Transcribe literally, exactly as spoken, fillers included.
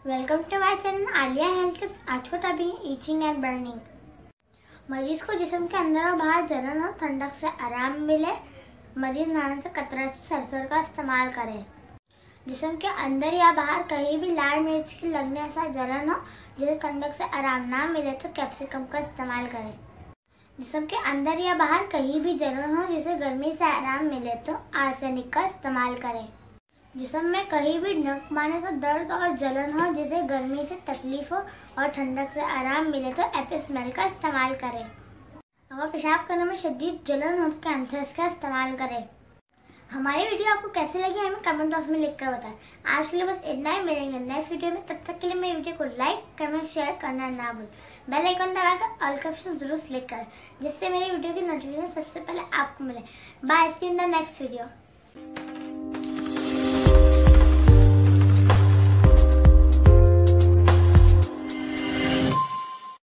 Welcome to my channel Aaliya health tips. आज का topic है ईचिंग एंड बर्निंग। मरीज को जिस्म के अंदर और बाहर जलन हो, ठंडक से आराम मिले, मरीज नहाने से कतरा सल्फर का इस्तेमाल करें। जिस्म के अंदर या बाहर कहीं भी लाल मिर्च की लगने से जलन हो, जिसे ठंडक से आराम ना मिले तो कैप्सिकम का इस्तेमाल करें। जिस्म के अंदर या बाहर कहीं भी जलन हो, जिसे गर्मी से आराम मिले तो आर्सेनिक का इस्तेमाल करें। जिस्म में कहीं भी नक माने तो दर्द और जलन हो, जिसे गर्मी से तकलीफ हो और ठंडक से आराम मिले तो एपिस्मेल का इस्तेमाल करें। अगर पेशाब करने में शदीद जलन हो तो कैंथस का इस्तेमाल करें। हमारी वीडियो आपको कैसी लगी हमें कमेंट बॉक्स में लिखकर बताएं। आज के लिए बस इतना ही, मिलेंगे नेक्स्ट वीडियो में। तब तक के लिए मेरी वीडियो को लाइक कमेंट शेयर करना ना भूलें। बेल आइकन दबाकर ऑल का ऑप्शन जरूर क्लिक करें, जिससे मेरी वीडियो की नोटिफिकेशन सबसे पहले आपको मिले। Bye, see in the next video.